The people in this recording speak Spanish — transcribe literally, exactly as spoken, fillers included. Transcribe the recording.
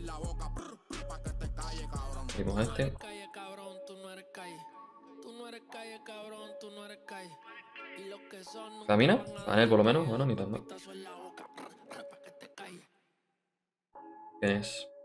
Seguimos a este. ¿Camina? Panel por lo menos. Bueno, ni tan mal. ¿Quién es?